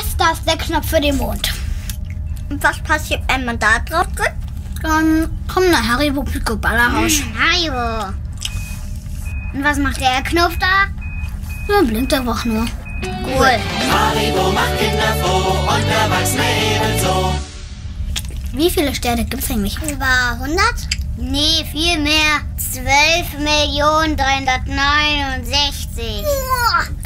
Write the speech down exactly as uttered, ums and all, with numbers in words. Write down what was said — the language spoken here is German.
Jetzt da ist der Knopf für den Mond. Und was passiert, wenn man da drauf drückt? Dann kommt eine Haribo Pico Balla raus. Hm, Haribo. Und was macht der Knopf da? Ja, blinkt einfach nur. Cool. Haribo macht Kinder froh und Erwachsene ebenso. Wie viele Sterne gibt's eigentlich? Über hundert? Nee, viel mehr. zwölf Millionen dreihundertneunundsechzig.